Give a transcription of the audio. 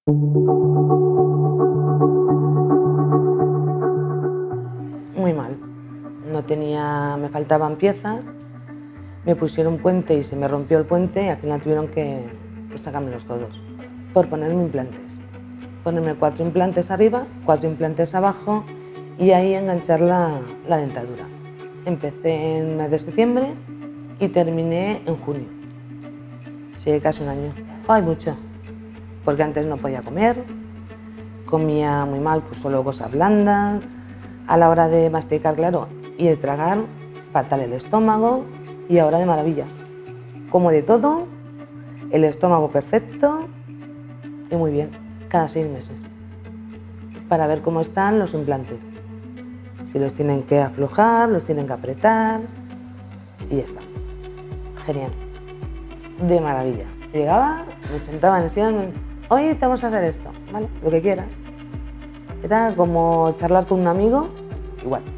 Muy mal. Me faltaban piezas, me pusieron puente y se me rompió el puente y al final tuvieron que sacármelos todos por ponerme implantes. Ponerme 4 implantes arriba, 4 implantes abajo y ahí enganchar la dentadura. Empecé en el mes de septiembre y terminé en junio. Sí, casi un año. Ay, mucho, porque antes no podía comer, comía muy mal, pues solo cosas blandas. A la hora de masticar, claro, y de tragar, fatal el estómago y ahora de maravilla. Como de todo, el estómago perfecto y muy bien, cada 6 meses, para ver cómo están los implantes. Si los tienen que aflojar, los tienen que apretar y ya está. Genial, de maravilla. Llegaba, me sentaba en el sillón, hoy te vamos a hacer esto, ¿vale? Lo que quieras. Era como charlar con un amigo, igual.